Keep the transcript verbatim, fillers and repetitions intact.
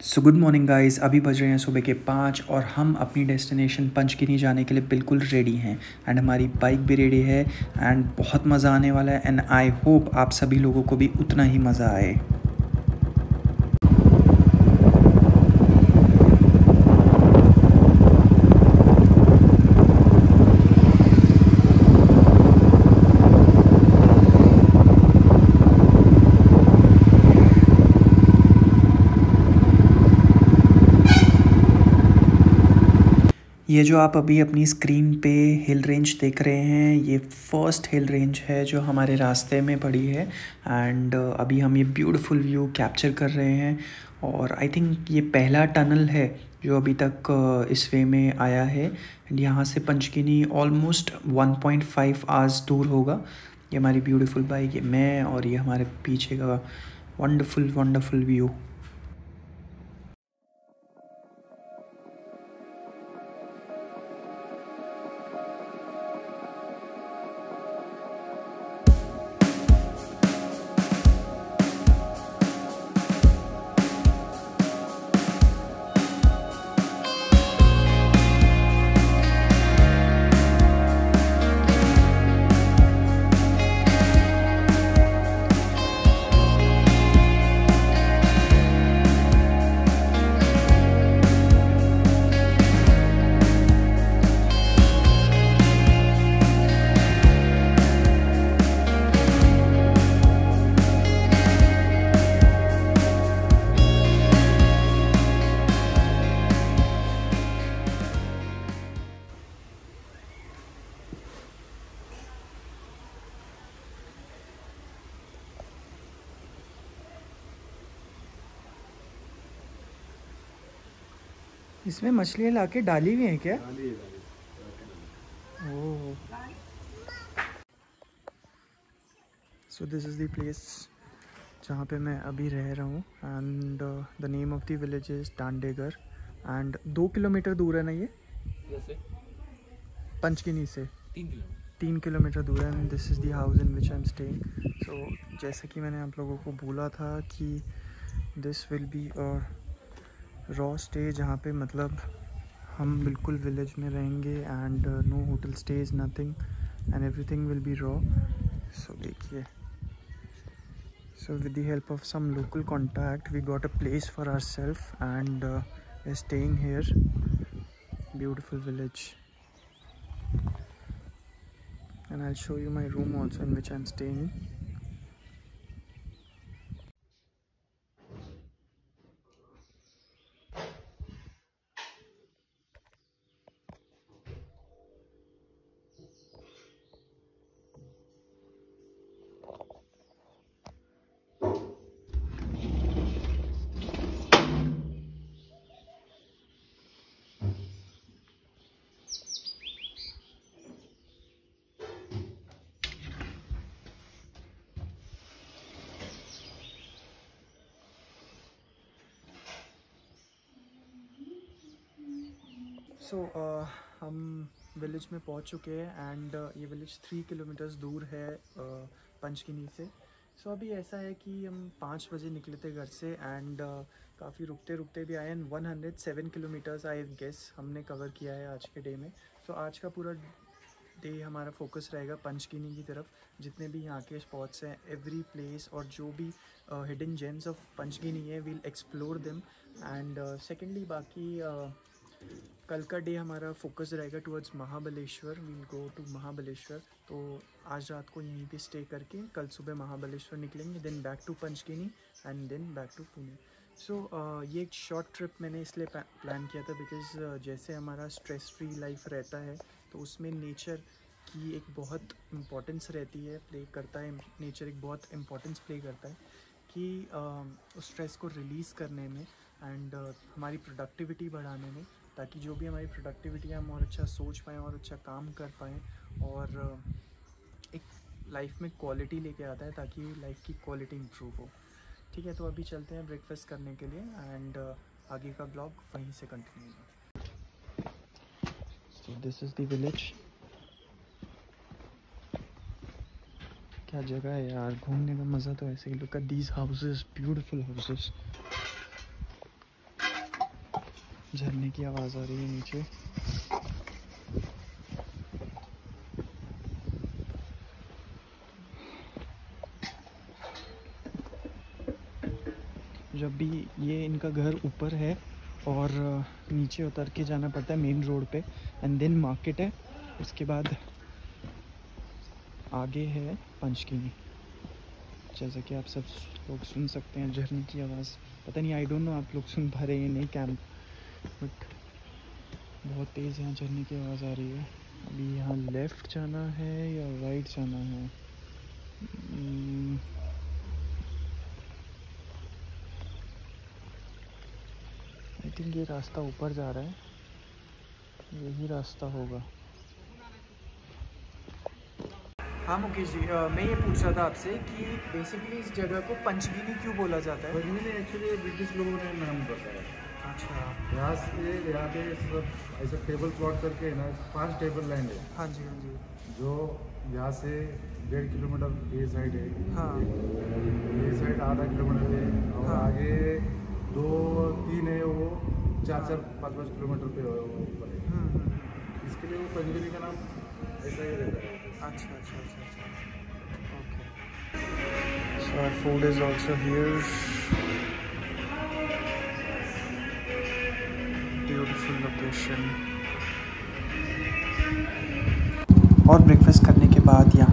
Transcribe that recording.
So good morning guys, अभी बज रहे हैं सुबह के पाँच और हम अपनी डेस्टिनेशन पंचगिनी जाने के लिए बिल्कुल रेडी हैं एंड हमारी बाइक भी रेडी है एंड बहुत मज़ा आने वाला है एंड आई होप आप सभी लोगों को भी उतना ही मज़ा आए। ये जो आप अभी अपनी स्क्रीन पे हिल रेंज देख रहे हैं, ये फर्स्ट हिल रेंज है जो हमारे रास्ते में पड़ी है एंड अभी हम ये ब्यूटीफुल व्यू कैप्चर कर रहे हैं। और आई थिंक ये पहला टनल है जो अभी तक इस वे में आया है एंड यहाँ से Panchgani almost one point five hours दूर होगा। ये हमारी ब्यूटीफुल बाइक, ये मैं और ये हमारे पीछे का वंडरफुल वंडरफुल व्यू। इसमें मछलियाँ लाके डाली हुई हैं क्या? Oh, so this is the place जहाँ पे मैं अभी रह रहा हूँ and the name of the village is Tandegar and दो किलोमीटर दूर है ना ये जैसे पंचगिनी से तीन किलोमीटर तीन किलोमीटर दूर है and this is the house in which I am staying. So जैसे कि मैंने आप लोगों को बोला था कि this will be a raw stay, जहाँ पे मतलब हम बिल्कुल विलेज में रहेंगे and no hotel stays, nothing and everything will be raw. So देखिए, so with the help of some local contact we got a place for our self and we are staying here. Beautiful village and I will show you my room also in which I am staying. So so, uh, हम village में पहुंच चुके हैं and uh, ये village three kilometres दूर है uh, Panchgani से। सो so, अभी ऐसा है कि हम पाँच बजे निकले थे घर से एंड uh, काफ़ी रुकते रुकते भी आए and one hundred seven kilometres I guess हमने कवर किया है आज के डे में। सो so, आज का पूरा डे हमारा फोकस रहेगा पंचगिनी की तरफ। जितने भी यहाँ के स्पॉट्स हैं, एवरी प्लेस और जो भी हिडन जेम्स ऑफ पंचगिनी है, we'll explore them and secondly बाकी uh, कल का डे हमारा फोकस रहेगा towards Mahabaleshwar. We'll go to Mahabaleshwar. तो आज रात को यहीं पे स्टे करके कल सुबह महाबलेश्वर निकलेंगे, then back to Panchgani and then back to Pune. So ये एक शॉर्ट ट्रिप मैंने इसलिए प्लान किया था बिकॉज़ uh, जैसे हमारा स्ट्रेस फ्री लाइफ रहता है तो उसमें नेचर की एक बहुत इम्पोर्टेंस रहती है, प्ले करता है। नेचर एक बहुत इम्पोर्टेंस प्ले करता है कि uh, उस स्ट्रेस को रिलीज़ करने में एंड uh, हमारी प्रोडक्टिविटी बढ़ाने में, ताकि जो भी हमारी प्रोडक्टिविटी है हम और अच्छा सोच पाएँ और अच्छा काम कर पाएँ और एक लाइफ में क्वालिटी लेके आता है ताकि लाइफ की क्वालिटी इम्प्रूव हो। ठीक है, तो अभी चलते हैं ब्रेकफास्ट करने के लिए एंड आगे का ब्लॉग वहीं से कंटिन्यू होगा। So this is the village. क्या जगह है यार, घूमने का मज़ा तो ऐसे ही। Look at these houses, beautiful houses. झरने की आवाज़ आ रही है नीचे। जब भी ये इनका घर ऊपर है और नीचे उतर के जाना पड़ता है मेन रोड पे, एंड देन मार्केट है, उसके बाद आगे है पंचगिनी। जैसा कि आप सब लोग सुन सकते हैं झरने की आवाज़। पता नहीं, आई डोंट नो आप लोग सुन पा रहे हैं नहीं कैंप, बट बहुत तेज़ यहाँ झरने की आवाज़ आ रही है। अभी यहाँ लेफ़्ट जाना है या राइट जाना है? आई थिंक ये रास्ता ऊपर जा रहा है, यही रास्ता होगा। हाँ मुकेश जी, आ, मैं ये पूछ रहा था आपसे कि बेसिकली इस जगह को पंचगिनी क्यों बोला जाता है? पंचगिनी एक्चुअली ब्रिटिश लोगों ने नाम बताया। अच्छा। यहाँ से यहाँ पे सब ऐसा टेबल प्लॉट करके ना पांच टेबल लैंड है। हाँ जी हाँ जी। जो यहाँ से डेढ़ किलोमीटर ये साइड है। हाँ। ये साइड आधा किलोमीटर है और हाँ। आगे दो तीन है, वो चार चार पाँच पाँच किलोमीटर पे ऊपर है। इसके लिए वो पंचगिनी का नाम ऐसा ही रहता है। अच्छा अच्छा अच्छा अच्छा, okay. So our food is also here. Beautiful location. और ब्रेकफास्ट करने के बाद यहाँ